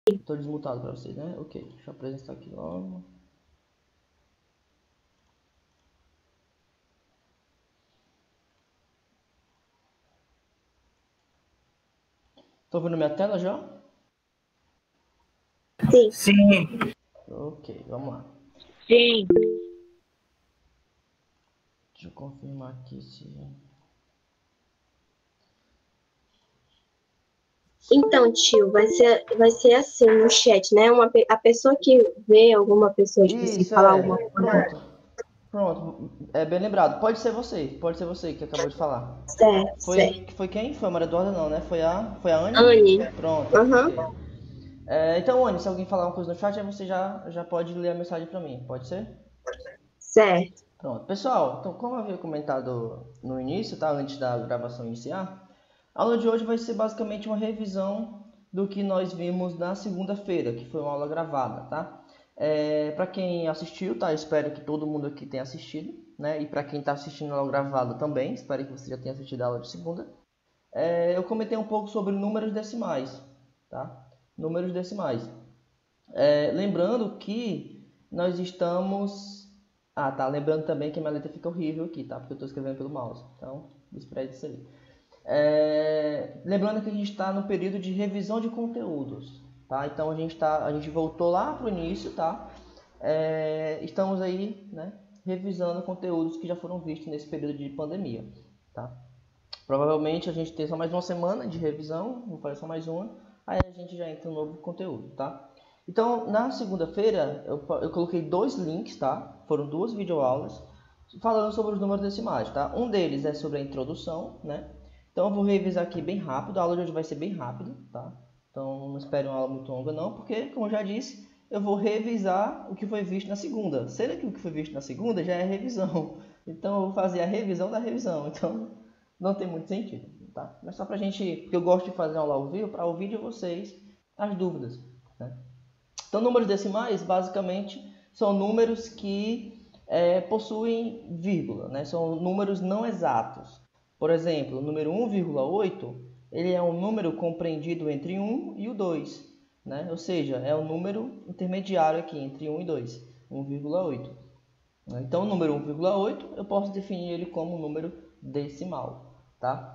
Estou desmutado para vocês, né? Ok, deixa eu apresentar aqui logo. Estão vendo minha tela já? Sim. Sim. Ok, vamos lá. Sim. Deixa eu confirmar aqui se... Então, tio, vai ser assim no chat, né? A pessoa que vê alguma pessoa, tipo assim, Isso, falar alguma coisa. Pronto, é bem lembrado. Pode ser você que acabou de falar. Certo, certo. Foi quem? Foi a Maria Eduarda não, né? Foi a Anne? Anne. Pronto, Aham. ok. Então, Anne, se alguém falar uma coisa no chat, aí você já pode ler a mensagem para mim, pode ser? Certo. Pronto. Pessoal, então como eu havia comentado no início, tá? Antes da gravação iniciar, a aula de hoje vai ser basicamente uma revisão do que nós vimos na segunda-feira, que foi uma aula gravada, tá? Para quem assistiu, tá? Espero que todo mundo aqui tenha assistido, né? E para quem está assistindo a aula gravada também, espero que você já tenha assistido a aula de segunda. Eu comentei um pouco sobre números decimais, tá? Números decimais. Lembrando que nós estamos... Ah, tá. Lembrando também que a minha letra fica horrível aqui, tá? Porque eu estou escrevendo pelo mouse. Então, despreze isso aí. Lembrando que a gente está no período de revisão de conteúdos, tá? Então, a gente voltou lá para o início, tá? Estamos aí, né? Revisando conteúdos que já foram vistos nesse período de pandemia, tá? Provavelmente a gente tem só mais uma semana de revisão, vou fazer só mais uma, aí a gente já entra no novo conteúdo, tá? Então, na segunda-feira, eu coloquei 2 links, tá? Foram 2 videoaulas falando sobre os números decimais, tá? Um deles é sobre a introdução, né? Então, eu vou revisar aqui bem rápido, a aula de hoje vai ser bem rápida, tá? Então, não espere uma aula muito longa não, porque, como eu já disse, eu vou revisar o que foi visto na segunda. Sendo que o que foi visto na segunda já é revisão. Então, eu vou fazer a revisão da revisão. Então, não tem muito sentido, tá? Mas só pra gente, porque eu gosto de fazer aula ao vivo, para ouvir de vocês as dúvidas, né? Então, números decimais, basicamente, são números que possuem vírgula, né? São números não exatos. Por exemplo, o número 1,8, ele é um número compreendido entre 1 e o 2, né? Ou seja, é um número intermediário aqui, entre 1 e 2, 1,8. Então, o número 1,8, eu posso definir ele como um número decimal, tá?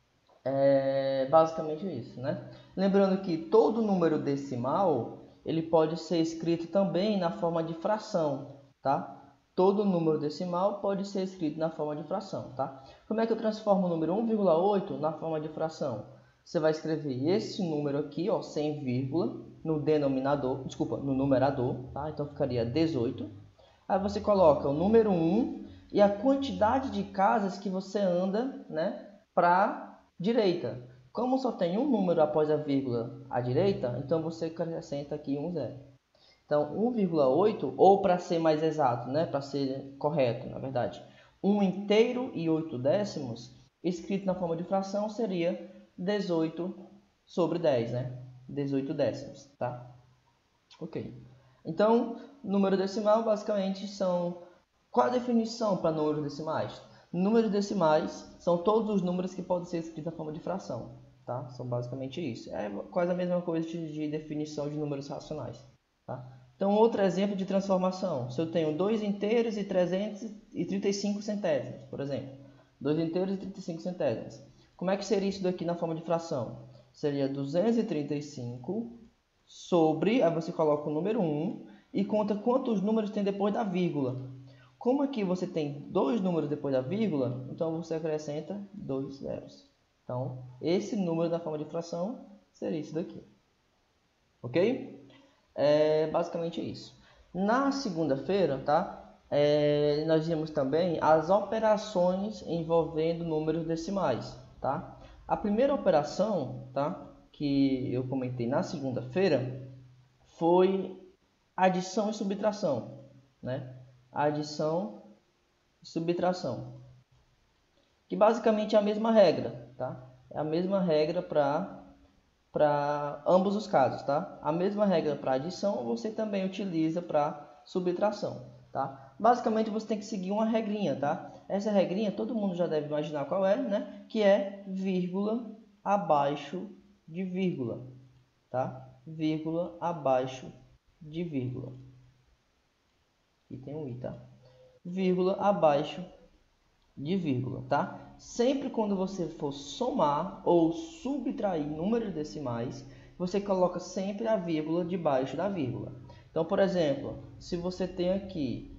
Basicamente isso, né? Lembrando que todo número decimal, ele pode ser escrito também na forma de fração, tá? Todo número decimal pode ser escrito na forma de fração, tá? Como é que eu transformo o número 1,8 na forma de fração? Você vai escrever esse número aqui, ó, sem vírgula, no denominador, desculpa, no numerador, tá? Então ficaria 18. Aí você coloca o número 1 e a quantidade de casas que você anda, né, para direita. Como só tem um número após a vírgula à direita, então você acrescenta aqui um zero. Então, 1,8, ou para ser mais exato, né, para ser correto, na verdade, 1 inteiro e 8 décimos, escrito na forma de fração, seria 18 sobre 10, né? 18 décimos, tá? Ok. Então, número decimal basicamente são... Qual a definição para números decimais? Números decimais são todos os números que podem ser escritos na forma de fração, tá? São basicamente isso. É quase a mesma coisa de definição de números racionais, tá? Então, outro exemplo de transformação. Se eu tenho 2 inteiros e 335 centésimos, por exemplo. 2 inteiros e 35 centésimos. Como é que seria isso daqui na forma de fração? Seria 235 sobre, aí você coloca o número 1 e conta quantos números tem depois da vírgula. Como aqui você tem 2 números depois da vírgula, então você acrescenta 2 zeros. Então, esse número da forma de fração seria isso daqui. Ok? Basicamente isso. Na segunda-feira, tá? Nós vimos também as operações envolvendo números decimais, tá? A primeira operação, tá, que eu comentei na segunda-feira foi adição e subtração, né? Adição e subtração, que basicamente é a mesma regra, tá? É a mesma regra para ambos os casos, tá? A mesma regra para adição você também utiliza para subtração, tá? Basicamente você tem que seguir uma regrinha, tá? Essa regrinha todo mundo já deve imaginar qual é, né? Que é vírgula abaixo de vírgula, tá? vírgula abaixo de vírgula. Aqui tem um i, tá? Vírgula abaixo de vírgula, tá? Sempre quando você for somar ou subtrair números decimais, você coloca sempre a vírgula debaixo da vírgula. Então, por exemplo, se você tem aqui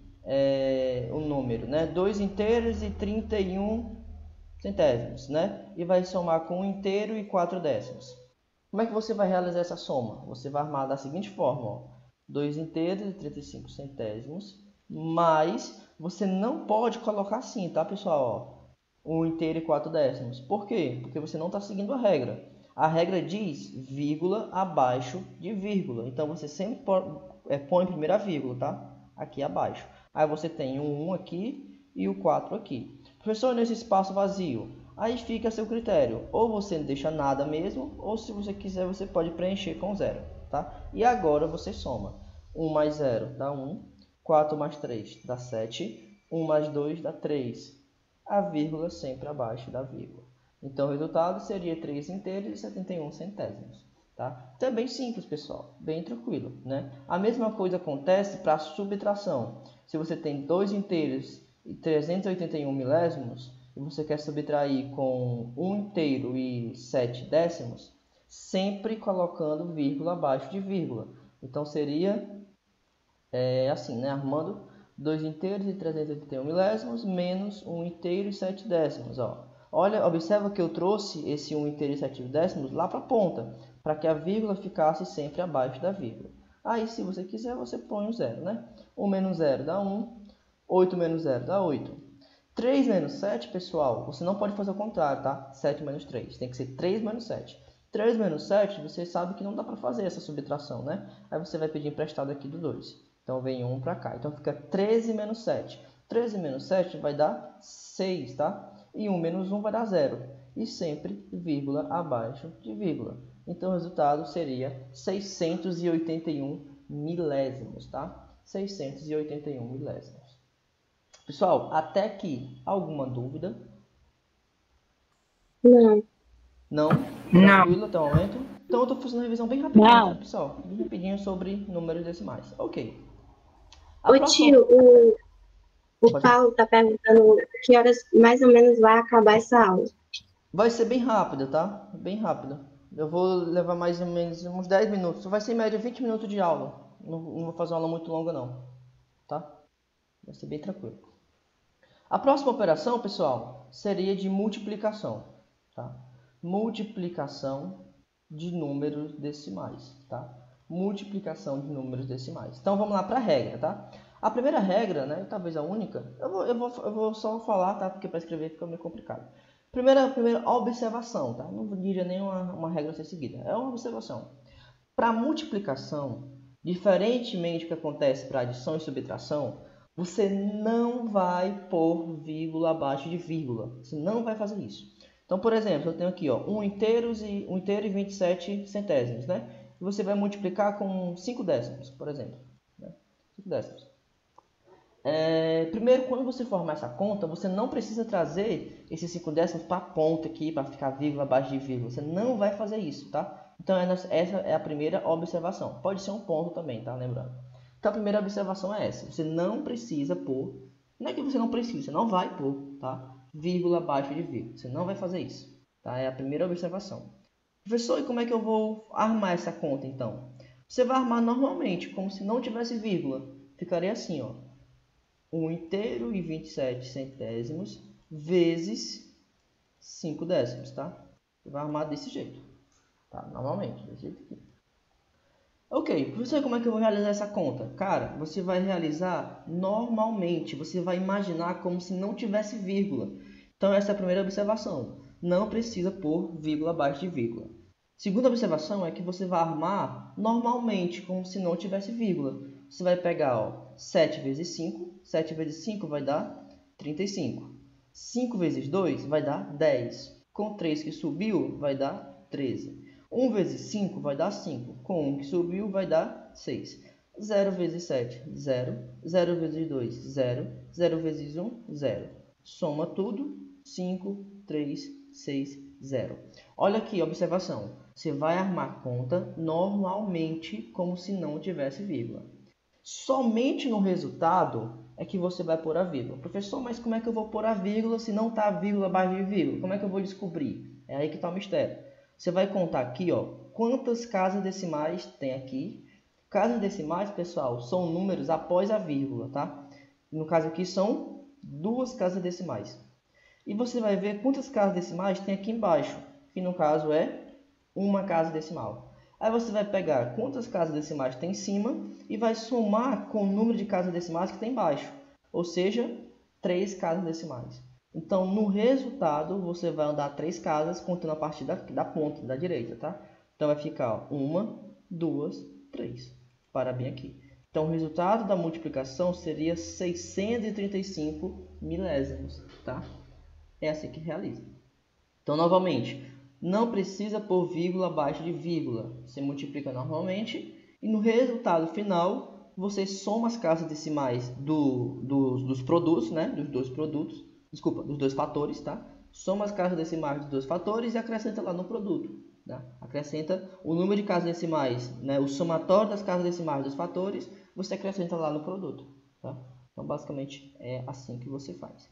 o número, né, 2 inteiros e 31 centésimos, né, e vai somar com 1 inteiro e 4 décimos. Como é que você vai realizar essa soma? Você vai armar da seguinte forma, ó, 2 inteiros e 35 centésimos, mas você não pode colocar assim, tá, pessoal? Ó, 1 inteiro e 4 décimos. Por quê? Porque você não está seguindo a regra. A regra diz vírgula abaixo de vírgula. Então, você sempre põe primeiro a vírgula, tá? Aqui abaixo. Aí você tem o 1 aqui e o 4 aqui. Professor, nesse espaço vazio, aí fica a seu critério. Ou você não deixa nada mesmo, ou se você quiser, você pode preencher com 0, tá? E agora você soma. 1 mais 0 dá 1. 4 mais 3 dá 7. 1 mais 2 dá 3. A vírgula sempre abaixo da vírgula. Então, o resultado seria 3 inteiros e 71 centésimos. Tá? Então, é bem simples, pessoal. Bem tranquilo, né? A mesma coisa acontece para a subtração. Se você tem 2 inteiros e 381 milésimos, e você quer subtrair com 1 inteiro e 7 décimos, sempre colocando vírgula abaixo de vírgula. Então, seria assim, né? Armando 2 inteiros e 381 milésimos menos 1 inteiro e 7 décimos. Ó. Olha, observa que eu trouxe esse 1 inteiro e 7 décimos lá para a ponta, para que a vírgula ficasse sempre abaixo da vírgula. Aí, se você quiser, você põe o 0, né? 1 menos 0 dá 1, 8 menos 0 dá 8. 3 menos 7, pessoal, você não pode fazer o contrário, tá? 7 menos 3, tem que ser 3 menos 7. 3 menos 7, você sabe que não dá para fazer essa subtração, né? Aí você vai pedir emprestado aqui do 2. Então, vem 1 para cá. Então, fica 13 menos 7. 13 menos 7 vai dar 6, tá? E 1 menos 1 vai dar 0. E sempre vírgula abaixo de vírgula. Então, o resultado seria 681 milésimos, tá? 681 milésimos. Pessoal, até aqui, alguma dúvida? Não. Não? Não. Tranquilo até o momento? Então, eu estou fazendo uma revisão bem rapidinho, Não. tá, pessoal? Bem rapidinho sobre números decimais. Ok. Ô tio, o Paulo tá perguntando que horas mais ou menos vai acabar essa aula. Vai ser bem rápido, tá? Bem rápido. Eu vou levar mais ou menos uns 10 minutos. Vai ser em média 20 minutos de aula. Não vou fazer uma aula muito longa, não. Tá? Vai ser bem tranquilo. A próxima operação, pessoal, seria de multiplicação. Tá? Multiplicação de números decimais. Tá? Multiplicação de números decimais. Então, vamos lá para a regra, tá? A primeira regra, né, talvez a única, eu vou só falar, tá? Porque para escrever fica meio complicado. Primeira observação, tá? Não diria nem uma regra a ser seguida. É uma observação. Para multiplicação, diferentemente do que acontece para adição e subtração, você não vai pôr vírgula abaixo de vírgula. Você não vai fazer isso. Então, por exemplo, eu tenho aqui, ó, 1 inteiro e 27 centésimos, né? E você vai multiplicar com 5 décimos, por exemplo. Né? 5 décimos. Primeiro, quando você formar essa conta, você não precisa trazer esses 5 décimos para a ponta aqui, para ficar vírgula abaixo de vírgula. Você não vai fazer isso, tá? Então, essa é a primeira observação. Pode ser um ponto também, tá? Lembrando. Então, a primeira observação é essa. Você não precisa pôr... Não é que você não precisa, você não vai pôr, tá? Vírgula abaixo de vírgula. Você não vai fazer isso, tá? É a primeira observação. Professor, e como é que eu vou armar essa conta, então? Você vai armar normalmente, como se não tivesse vírgula. Ficaria assim, ó. 1 inteiro e 27 centésimos vezes 5 décimos, tá? Você vai armar desse jeito, tá? Normalmente, desse jeito aqui. Ok, professor, como é que eu vou realizar essa conta? Cara, você vai realizar normalmente, você vai imaginar como se não tivesse vírgula. Então, essa é a primeira observação. Não precisa pôr vírgula abaixo de vírgula. Segunda observação é que você vai armar normalmente, como se não tivesse vírgula. Você vai pegar, ó, 7 vezes 5. 7 vezes 5 vai dar 35. 5 vezes 2 vai dar 10. Com 3 que subiu, vai dar 13. 1 vezes 5 vai dar 5. Com 1 que subiu, vai dar 6. 0 vezes 7, 0. 0 vezes 2, 0. 0 vezes 1, 0. Soma tudo, 5, 3, 6, 0. Olha aqui, observação. Você vai armar a conta normalmente, como se não tivesse vírgula. Somente no resultado é que você vai pôr a vírgula. Professor, mas como é que eu vou pôr a vírgula se não está a vírgula abaixo de vírgula? Como é que eu vou descobrir? É aí que está o mistério. Você vai contar aqui, ó, quantas casas decimais tem aqui. Casas decimais, pessoal, são números após a vírgula, tá? No caso aqui são 2 casas decimais. E você vai ver quantas casas decimais tem aqui embaixo, que no caso é uma casa decimal. Aí você vai pegar quantas casas decimais tem em cima e vai somar com o número de casas decimais que tem embaixo, ou seja, 3 casas decimais. Então, no resultado, você vai andar 3 casas contando a partir da ponta da direita, tá? Então, vai ficar 1, 2, 3. Para bem aqui. Então, o resultado da multiplicação seria 635 milésimos, tá? É assim que realiza. Então, novamente, não precisa pôr vírgula abaixo de vírgula. Você multiplica normalmente e no resultado final você soma as casas decimais dos produtos, né? Dos dois produtos, desculpa, dos dois fatores, tá? Soma as casas decimais dos dois fatores e acrescenta lá no produto. Tá? Acrescenta o número de casas decimais, né? O somatório das casas decimais dos fatores, você acrescenta lá no produto. Tá? Então, basicamente, é assim que você faz.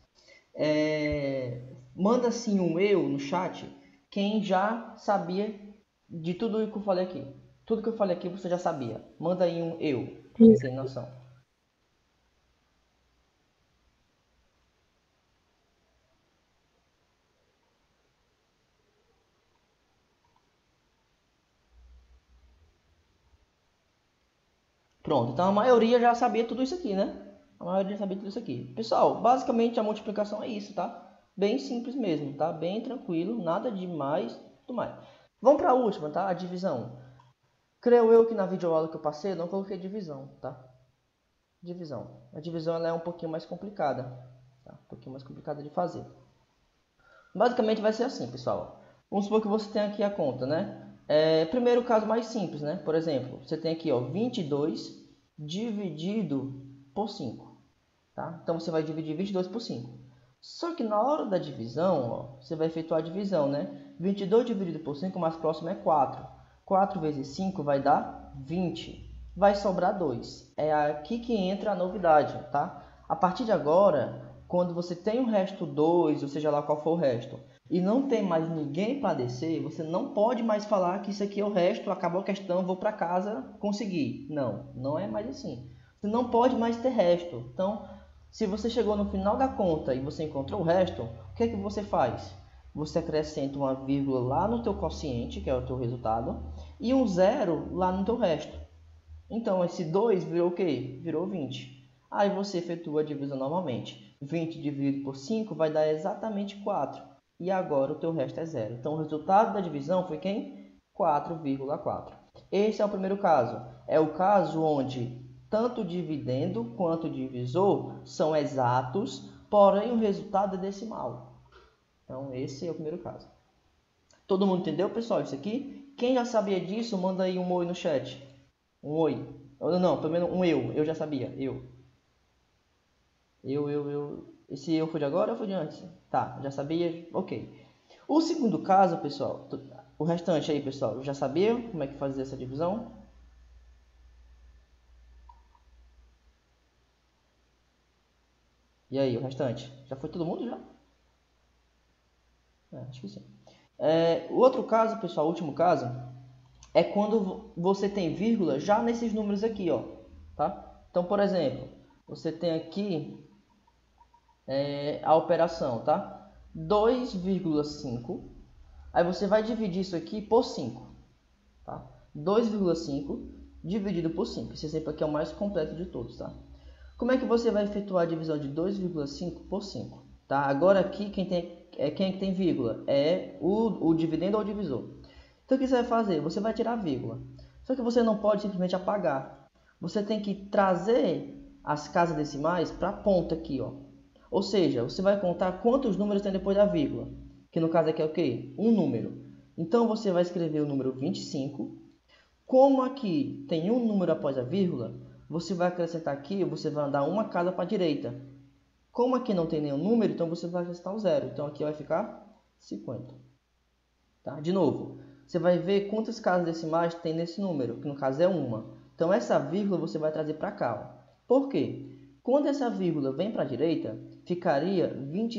Manda assim um eu no chat quem já sabia de tudo que eu falei aqui. Tudo que eu falei aqui você já sabia. Manda aí um eu, quem tem noção. Pronto, então a maioria já sabia tudo isso aqui, né? A maioria já sabia tudo isso aqui. Pessoal, basicamente a multiplicação é isso, tá? Bem simples mesmo, tá? Bem tranquilo, nada de mais, tudo mais. Vamos para a última, tá? A divisão. Creio eu que na videoaula que eu passei, eu não coloquei divisão, tá? Divisão. A divisão ela é um pouquinho mais complicada, tá? Um pouquinho mais complicada de fazer. Basicamente vai ser assim, pessoal. Vamos supor que você tem aqui a conta, né? Primeiro caso mais simples, né? Por exemplo, você tem aqui, ó, 22 dividido por 5, tá? Então você vai dividir 22 por 5. Só que na hora da divisão, ó, você vai efetuar a divisão, né? 22 dividido por 5, o mais próximo é 4. 4 vezes 5 vai dar 20. Vai sobrar 2. É aqui que entra a novidade, tá? A partir de agora, quando você tem o resto 2, ou seja lá qual for o resto, e não tem mais ninguém para descer, você não pode mais falar que isso aqui é o resto, acabou a questão, vou para casa, consegui. Não, não é mais assim. Você não pode mais ter resto. Então, se você chegou no final da conta e você encontrou o resto, o que é que você faz? Você acrescenta uma vírgula lá no teu quociente, que é o teu resultado, e um zero lá no teu resto. Então, esse 2 virou o quê? Virou 20. Aí você efetua a divisão normalmente. 20 dividido por 5 vai dar exatamente 4. E agora o teu resto é zero. Então, o resultado da divisão foi quem? 4,4. Esse é o primeiro caso. É o caso onde tanto o dividendo quanto o divisor são exatos, porém o resultado é decimal. Então, esse é o primeiro caso. Todo mundo entendeu, pessoal, isso aqui? Quem já sabia disso, manda aí um oi no chat. Um oi. Não, pelo menos um eu. Eu já sabia. Eu. Esse eu foi de agora ou foi de antes? Tá, já sabia. Ok. O segundo caso, pessoal. O restante aí, pessoal. Já sabia como é que fazia essa divisão? E aí, o restante? Já foi todo mundo já? Acho que sim. O outro caso, pessoal, o último caso, é quando você tem vírgula já nesses números aqui, ó. Tá? Então, por exemplo, você tem aqui a operação, tá? 2,5. Aí você vai dividir isso aqui por 5, tá? 2,5 dividido por 5. Esse exemplo aqui é o mais completo de todos, tá? Como é que você vai efetuar a divisão de 2,5 por 5? Tá? Agora aqui quem é que tem vírgula? É o dividendo ou o divisor. Então o que você vai fazer? Você vai tirar a vírgula. Só que você não pode simplesmente apagar. Você tem que trazer as casas decimais para a ponta aqui, ó. Ou seja, você vai contar quantos números tem depois da vírgula. Que no caso aqui é o quê? Um número. Então você vai escrever o número 25. Como aqui tem um número após a vírgula, você vai acrescentar aqui, você vai andar uma casa para a direita. Como aqui não tem nenhum número, então você vai acrescentar um zero. Então aqui vai ficar 50. Tá? De novo, você vai ver quantas casas decimais tem nesse número, que no caso é uma. Então, essa vírgula você vai trazer para cá. Ó. Por quê? Quando essa vírgula vem para a direita, ficaria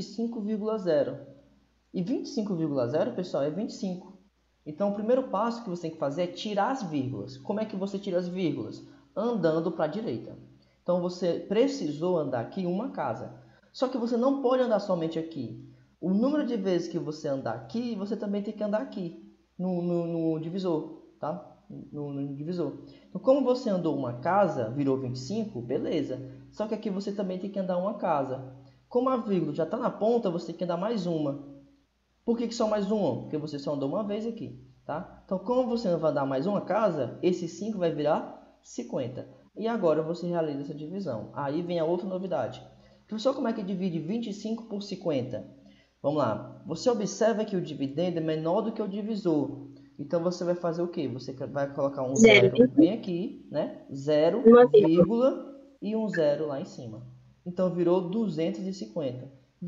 25,0. E 25,0, pessoal, é 25. Então, o primeiro passo que você tem que fazer é tirar as vírgulas. Como é que você tira as vírgulas? Andando para a direita. Então, você precisou andar aqui uma casa. Só que você não pode andar somente aqui. O número de vezes que você andar aqui, você também tem que andar aqui, no divisor, tá? No divisor. Então, como você andou uma casa, virou 25, beleza. Só que aqui você também tem que andar uma casa. Como a vírgula já está na ponta, você tem que andar mais uma. Por que só mais uma? Porque você só andou uma vez aqui, tá? Então, como você vai andar mais uma casa, esse 5 vai virar 50. E agora você realiza essa divisão. Aí vem a outra novidade. Professor, como é que divide 25 por 50? Vamos lá. Você observa que o dividendo é menor do que o divisor. Então, você vai fazer o quê? Você vai colocar um zero bem aqui, né? 0, vírgula e um zero lá em cima. Então, virou 250.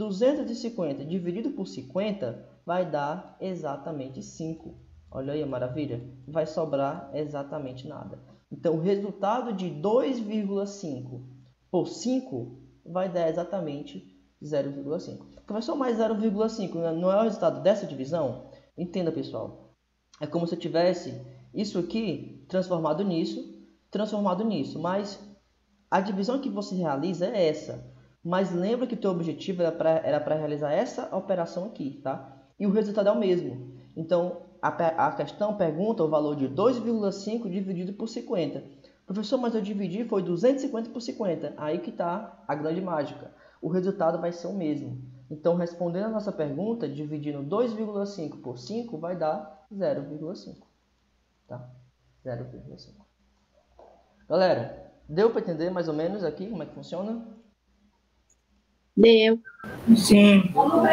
250 dividido por 50 vai dar exatamente 5. Olha aí a maravilha. Vai sobrar exatamente nada. Então, o resultado de 2,5 por 5 vai dar exatamente 0,5. Professor, mais 0,5 não é o resultado dessa divisão? Entenda, pessoal. É como se eu tivesse isso aqui transformado nisso. Mas a divisão que você realiza é essa. Mas lembra que o teu objetivo era para realizar essa operação aqui, tá? E o resultado é o mesmo. Então, a questão pergunta o valor de 2,5 dividido por 50. Professor, mas eu dividi, foi 250 por 50. Aí que está a grande mágica. O resultado vai ser o mesmo. Então, respondendo a nossa pergunta, dividindo 2,5 por 5 vai dar 0,5. Tá? 0,5. Galera, deu para entender mais ou menos aqui como é que funciona? Deu. Sim.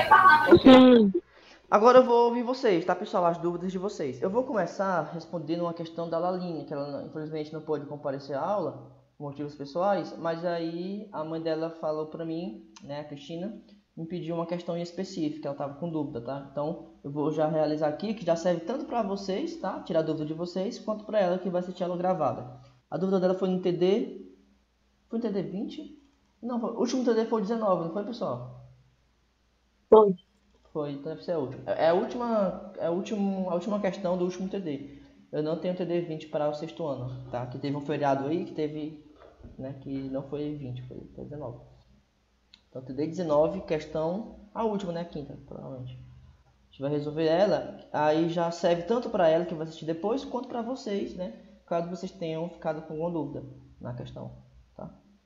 Agora eu vou ouvir vocês, tá, pessoal? As dúvidas de vocês. Eu vou começar respondendo uma questão da Lalinha, que ela infelizmente não pôde comparecer à aula, por motivos pessoais, mas aí a mãe dela falou pra mim, né, a Cristina, me pediu uma questão em específica, ela tava com dúvida, tá? Então eu vou já realizar aqui, que já serve tanto para vocês, tá? Tirar a dúvida de vocês, quanto para ela que vai assistir a aula gravada. A dúvida dela foi no TD... Foi no TD 20? Não, o último TD foi o 19, não foi, pessoal? Foi. Foi, então deve ser a última. É a última questão do último TD. Eu não tenho TD 20 para o sexto ano, tá? Que teve um feriado aí que teve, né, que não foi 20, foi 19. Então TD 19, questão, a última, né, a quinta, provavelmente. A gente vai resolver ela, aí já serve tanto para ela que vai assistir depois, quanto para vocês, né? Caso vocês tenham ficado com alguma dúvida na questão, tá?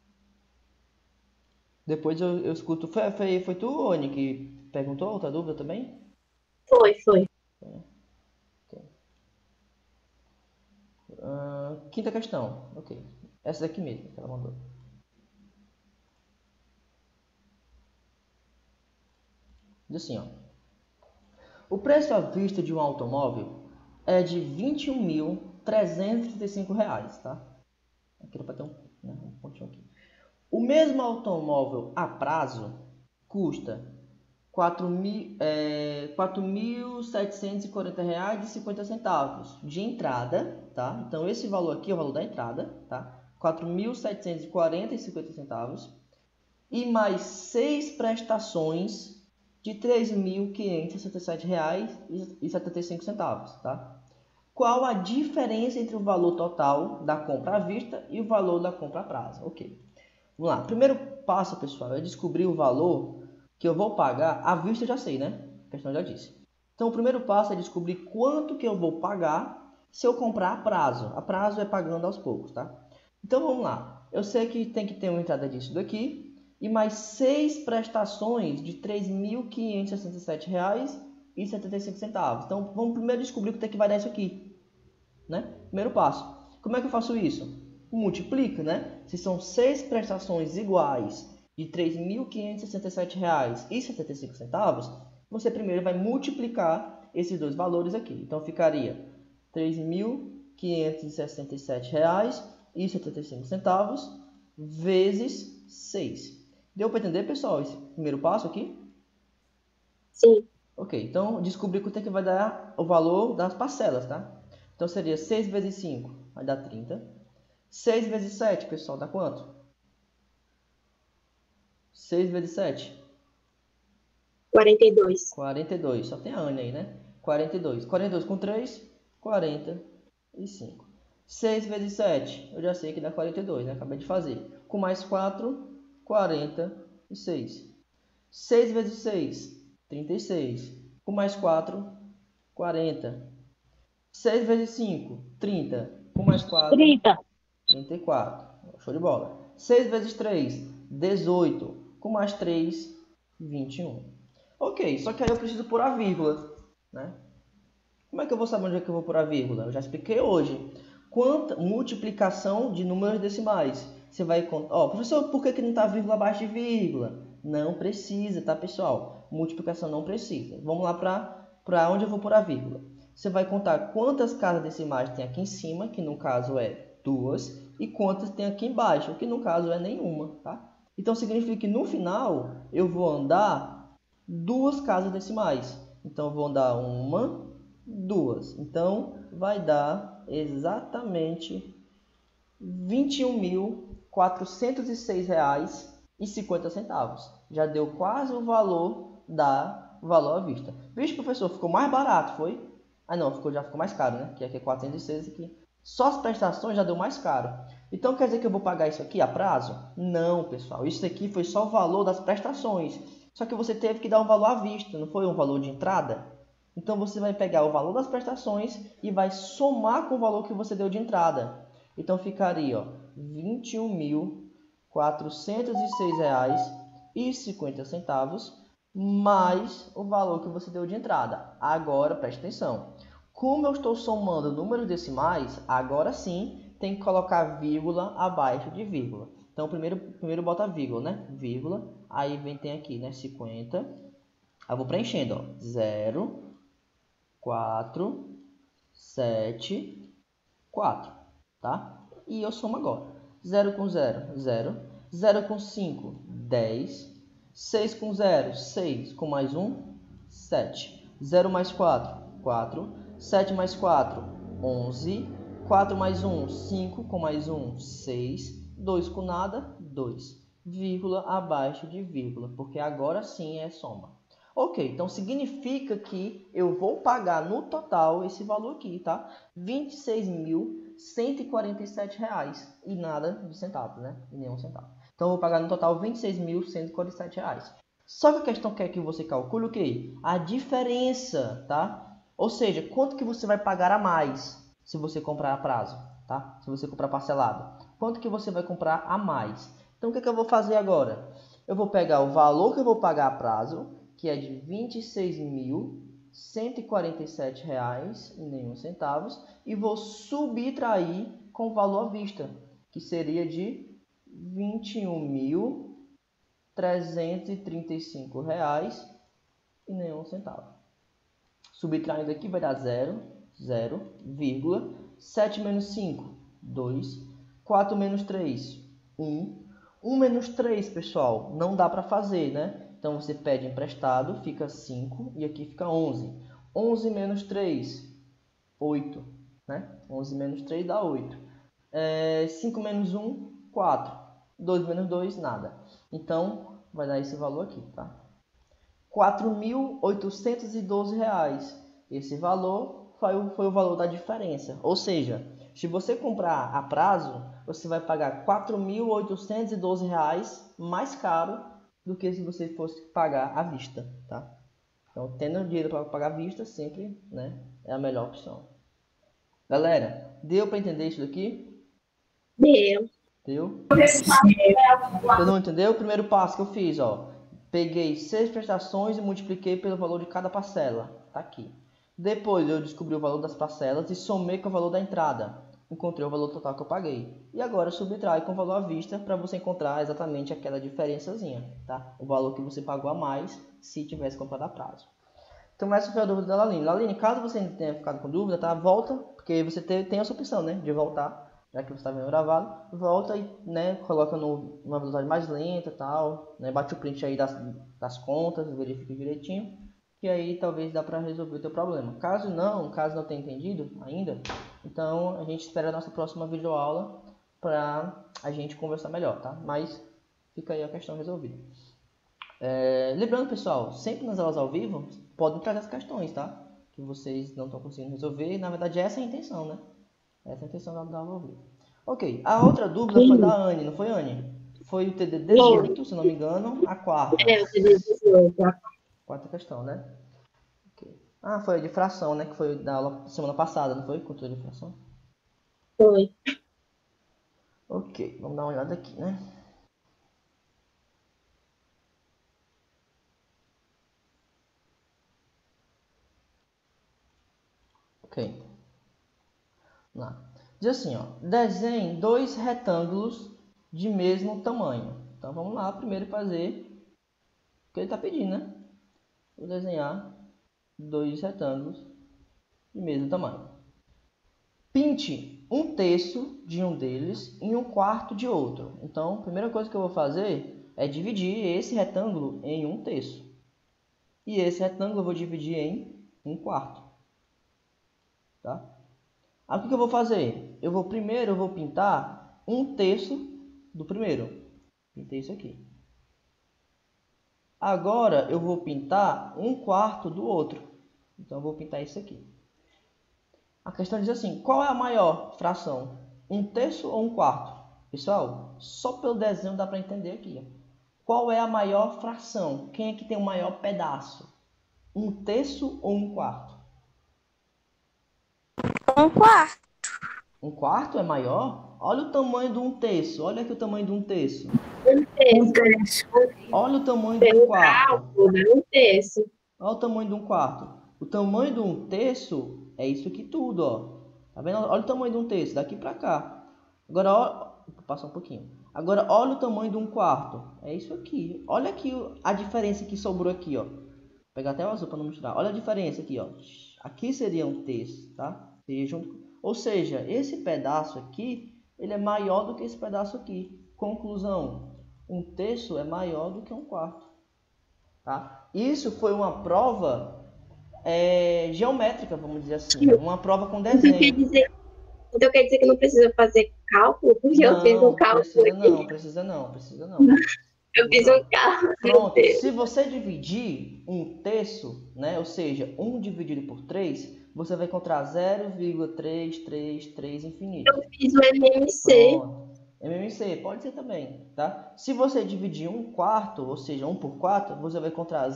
Depois eu escuto. Foi tu, Oni, que perguntou outra dúvida também? Foi. Quinta questão. Ok. Essa daqui mesmo que ela mandou. Diz assim, ó. O preço à vista de um automóvel é de R$ 21.335, tá? Aqui para ter um pontinho aqui. O mesmo automóvel a prazo custa R$ 4.740,50 de entrada, tá? Então esse valor aqui é o valor da entrada, tá? R$ 4.740,50 e mais 6 prestações de R$ 3.567,75, tá? Qual a diferença entre o valor total da compra à vista e o valor da compra a prazo? Ok. Vamos lá. Primeiro passo, pessoal, é descobrir o valor que eu vou pagar à vista, eu já sei, né? A questão já disse. Então, o primeiro passo é descobrir quanto que eu vou pagar se eu comprar a prazo. A prazo é pagando aos poucos, tá? Então, vamos lá. Eu sei que tem que ter uma entrada disso daqui e mais 6 prestações de R$ 3.567,75. Então, vamos primeiro descobrir quanto é que vai dar isso aqui, né? Primeiro passo. Como é que eu faço isso? Multiplica, né? Se são 6 prestações iguais de R$ 3.567,75, você primeiro vai multiplicar esses dois valores aqui. Então, ficaria R$ 3.567,75 vezes 6. Deu para entender, pessoal, esse primeiro passo aqui? Sim. Ok, então descobri quanto é que vai dar o valor das parcelas, tá? Então seria 6 vezes 5, vai dar 30. 6 vezes 7, pessoal, dá quanto? 6 vezes 7? 42. 42. Só tem a Ana aí, né? 42. 42 com 3, 45. 6 vezes 7, eu já sei que dá 42, né? Acabei de fazer. Com mais 4, 46. 6 vezes 6, 36. Com mais 4, 40. 6 vezes 5, 30. Com mais 4, 30. 34. Show de bola. 6 vezes 3, 18. Com mais 3, 21. Ok, só que aí eu preciso pôr a vírgula, né? Como é que eu vou saber onde é que eu vou pôr a vírgula? Eu já expliquei hoje. Quanta multiplicação de números decimais? Você vai contar. Ó, professor, por que não está vírgula abaixo de vírgula? Não precisa, tá, pessoal? Multiplicação não precisa. Vamos lá para onde eu vou pôr a vírgula. Você vai contar quantas casas decimais tem aqui em cima, que no caso é 2, e quantas tem aqui embaixo, que no caso é nenhuma, tá? Então significa que no final eu vou andar 2 casas decimais. Então eu vou andar 1, 2. Então vai dar exatamente R$ 21.406,50. Já deu quase o valor da valor à vista. Vixe, professor, ficou mais barato, foi? Ah, não, já ficou mais caro, né? Que aqui é 406 aqui. Só as prestações já deu mais caro. Então quer dizer que eu vou pagar isso aqui a prazo? Não, pessoal. Isso aqui foi só o valor das prestações. Só que você teve que dar um valor à vista, não foi um valor de entrada? Então você vai pegar o valor das prestações e vai somar com o valor que você deu de entrada. Então ficaria R$ 21.406,50 mais o valor que você deu de entrada. Agora preste atenção. Como eu estou somando números decimais, agora sim tem que colocar vírgula abaixo de vírgula. Então primeiro bota vírgula, né? Vírgula, aí tem aqui, né? 50. Aí eu vou preenchendo, ó. 0, 4, 7, 4, tá? E eu somo agora. 0 com 0, 0. 0 com 5, 10. 6 com 0, 6. Com mais 1, 7. 0 mais 4, 4. 7 mais 4, 11. 4 mais 1, 5. Com mais 1, 6. 2 com nada, 2. Vírgula abaixo de vírgula, porque agora sim é soma. Ok, então significa que eu vou pagar no total esse valor aqui, tá? R$ 26.147 e nada de centavos, né? E nenhum centavo. Então eu vou pagar no total R$ 26.147. Só que a questão quer que você calcule o quê? A diferença, tá? Ou seja, quanto que você vai pagar a mais se você comprar a prazo, tá? Se você comprar parcelado. Quanto que você vai comprar a mais? Então o que eu vou fazer agora? Eu vou pegar o valor que eu vou pagar a prazo, que é de R$ 26.147,01, e vou subtrair com o valor à vista, que seria de R$ 21.335,01. Subtraindo aqui vai dar 0, 0, 7 menos 5, 2, 4 menos 3, 1. 1 menos 3, pessoal, não dá para fazer, né? Então você pede emprestado, fica 5 e aqui fica 11. 11 menos 3, 8, né? 11 menos 3 dá 8. 5 menos 1, 4. 2 menos 2, nada. Então vai dar esse valor aqui, tá? R$ 4.812. Esse valor foi o valor da diferença. Ou seja, se você comprar a prazo, você vai pagar R$ 4.812 mais caro do que se você fosse pagar à vista, tá? Então, tendo dinheiro para pagar à vista, sempre, né, é a melhor opção. Galera, deu para entender isso daqui? Deu. Deu? Você não entendeu? O primeiro passo que eu fiz, ó. Peguei 6 prestações e multipliquei pelo valor de cada parcela. Tá aqui. Depois eu descobri o valor das parcelas e somei com o valor da entrada. Encontrei o valor total que eu paguei. E agora subtrai com o valor à vista para você encontrar exatamente aquela diferençazinha, tá? O valor que você pagou a mais se tivesse comprado a prazo. Então essa foi a dúvida da Laline. Laline, caso você tenha ficado com dúvida, tá? Volta, porque você tem essa opção, né? De voltar, já que você está vendo gravado. Volta e, né, coloca numa velocidade mais lenta e tal, né? Bate o print aí das contas, verifica direitinho. que aí talvez dá para resolver o teu problema. Caso não tenha entendido ainda, então a gente espera a nossa próxima videoaula para a gente conversar melhor, tá? Mas fica aí a questão resolvida. Lembrando, pessoal, sempre nas aulas ao vivo, podem trazer as questões, tá? Que vocês não estão conseguindo resolver. Na verdade, essa é a intenção, né? Essa é a intenção da aula ao vivo. Ok, a outra dúvida foi da Anne, não foi, Anne? Foi o TD 18, se não me engano, a quarta. O TD 18. Quarta questão, né? Okay. Ah, foi a de fração, né? Que foi da aula semana passada, não foi? Cultura de fração? Foi. Ok, vamos dar uma olhada aqui, né? Ok. Vamos lá. Diz assim, ó. Desenhe 2 retângulos de mesmo tamanho. Então, vamos lá primeiro fazer o que ele está pedindo, né? Vou desenhar 2 retângulos de mesmo tamanho. Pinte um terço de um deles e um quarto de outro. Então, a primeira coisa que eu vou fazer é dividir esse retângulo em um terço. E esse retângulo eu vou dividir em um quarto. Tá? Aí o que eu vou fazer? Primeiro eu vou pintar um terço do primeiro. Pintei isso aqui. Agora eu vou pintar um quarto do outro. Então eu vou pintar isso aqui. A questão diz assim, qual é a maior fração? Um terço ou um quarto? Pessoal, só pelo desenho dá para entender aqui. Qual é a maior fração? Quem é que tem o maior pedaço? Um terço ou um quarto? Um quarto. Um quarto é maior? Olha o tamanho de um terço. Olha aqui o tamanho de um terço. Um terço. Olha o tamanho de um quarto. Um terço. Olha o tamanho de um quarto. O tamanho de um terço é isso aqui tudo, ó. Tá vendo? Olha o tamanho de um terço, daqui para cá. Agora, ó, vou passar um pouquinho. Agora, olha o tamanho de um quarto. É isso aqui. Olha aqui a diferença que sobrou aqui, ó. Vou pegar até o azul para não misturar. Olha a diferença aqui, ó. Aqui seria um terço, tá? Ou seja, esse pedaço aqui, ele é maior do que esse pedaço aqui. Conclusão, um terço é maior do que um quarto. Tá? Isso foi uma prova geométrica, vamos dizer assim. Uma prova com desenho. Então quer dizer que não precisa fazer cálculo? Porque eu fiz um cálculo. Precisa não. Eu fiz um cálculo. Pronto, se você dividir um terço, né, ou seja, 1 dividido por 3, você vai encontrar 0,333 infinito. Eu fiz o MMC. Pronto. MMC, pode ser também, tá? Se você dividir um quarto, ou seja, 1 por 4, você vai encontrar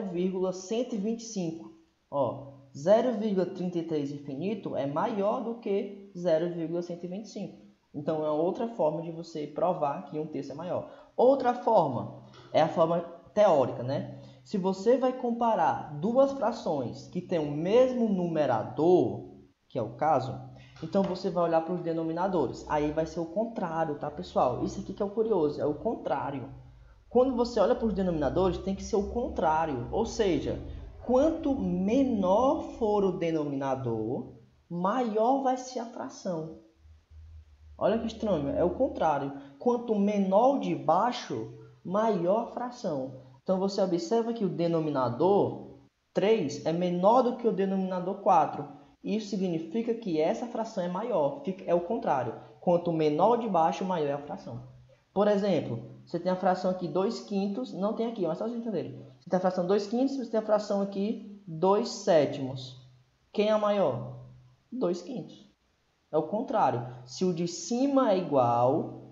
0,125. Ó, 0,33 infinito é maior do que 0,125. Então, é outra forma de você provar que um terço é maior. Outra forma é a forma teórica, né? Se você vai comparar duas frações que têm o mesmo numerador, que é o caso, então você vai olhar para os denominadores. Aí vai ser o contrário, tá, pessoal? Isso aqui que é o curioso, é o contrário. Quando você olha para os denominadores, tem que ser o contrário. Ou seja, quanto menor for o denominador, maior vai ser a fração. Olha que estranho, é o contrário. Quanto menor o de baixo, maior a fração. Então você observa que o denominador 3 é menor do que o denominador 4. Isso significa que essa fração é maior. É o contrário. Quanto menor o de baixo, maior é a fração. Por exemplo, você tem a fração aqui 2 quintos, não tem aqui, mas só vocês entenderem. Você tem a fração 2 quintos, você tem a fração aqui 2 sétimos. Quem é a maior? 2 quintos. É o contrário. Se o de cima é igual,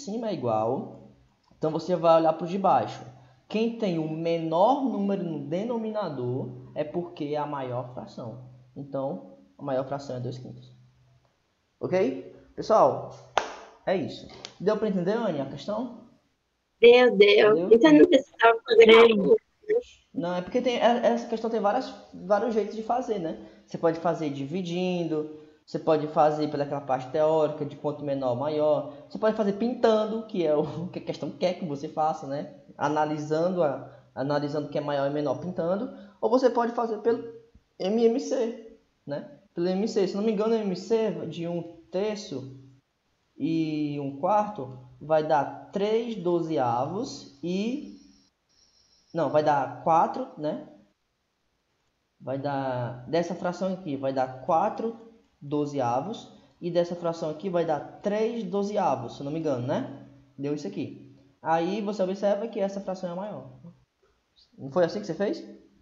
então você vai olhar para o de baixo. Quem tem o menor número no denominador é porque é a maior fração. Então, a maior fração é 2 quintos. Ok? Pessoal, é isso. Deu para entender, Anne, a questão? Deu. Então não precisava fazer cálculo. Não, é porque essa questão tem vários jeitos de fazer, né? Você pode fazer dividindo, você pode fazer pelaquela parte teórica de quanto menor maior. Você pode fazer pintando, que é o que a questão quer que você faça, né? Analisando o que é maior e menor pintando. Ou você pode fazer pelo MMC, né? Pelo MMC. Se não me engano, o MMC de um terço e um quarto vai dar 3 dozeavos e... Não, vai dar 4, né? vai dar, dessa fração aqui vai dar 4 dozeavos, e dessa fração aqui vai dar 3 dozeavos, se eu não me engano, né? Deu isso aqui. Aí você observa que essa fração é a maior. Não foi assim que você fez?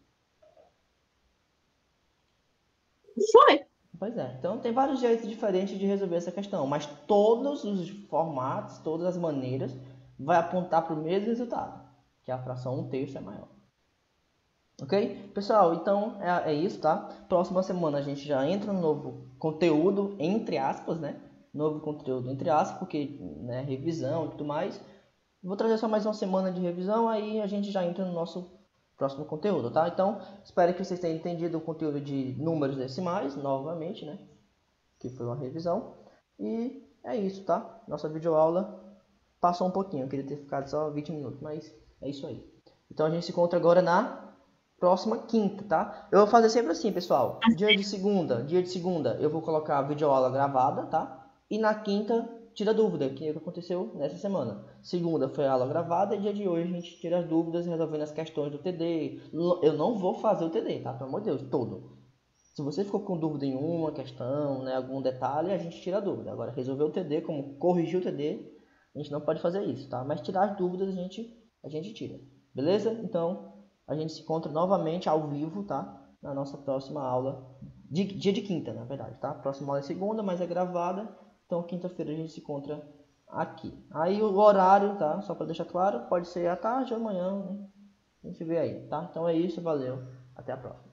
Foi. Pois é. Então tem vários jeitos diferentes de resolver essa questão, mas todos os formatos, todas as maneiras, vai apontar para o mesmo resultado, que a fração 1/3 é maior. Ok? Pessoal, então é isso, tá? Próxima semana a gente já entra no novo conteúdo, entre aspas, né? Novo conteúdo, entre aspas, porque, né, revisão e tudo mais. Vou trazer só mais uma semana de revisão, aí a gente já entra no nosso próximo conteúdo, tá? Então, espero que vocês tenham entendido o conteúdo de números decimais, novamente, né? Que foi uma revisão. E é isso, tá? Nossa videoaula passou um pouquinho, eu queria ter ficado só 20 minutos, mas é isso aí. Então a gente se encontra agora na próxima quinta, tá? Eu vou fazer sempre assim, pessoal. Dia de segunda eu vou colocar a videoaula gravada, tá? E na quinta, tira dúvida, que é o que aconteceu nessa semana. Segunda foi a aula gravada e dia de hoje a gente tira as dúvidas resolvendo as questões do TD. Eu não vou fazer o TD, tá? Pelo amor de Deus, todo. Se você ficou com dúvida em uma questão, né, algum detalhe, a gente tira a dúvida. Agora, resolver o TD, como corrigir o TD, a gente não pode fazer isso, tá? Mas tirar as dúvidas a gente tira. Beleza? Então, a gente se encontra novamente ao vivo, tá? Na nossa próxima aula, dia de quinta, na verdade, tá? Próxima aula é segunda, mas é gravada. Então, quinta-feira a gente se encontra aqui. Aí o horário, tá? Só para deixar claro, pode ser à tarde ou amanhã, né? A gente vê aí, tá? Então é isso, valeu. Até a próxima.